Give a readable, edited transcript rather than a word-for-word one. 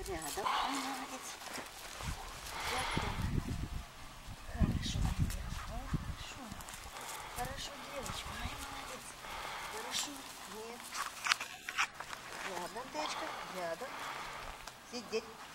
Рядом. Молодец. Хорошо, хорошо. Хорошо, девочка. Ай, молодец. Хорошо. Нет. Рядом, дочка. Рядом. Сидеть.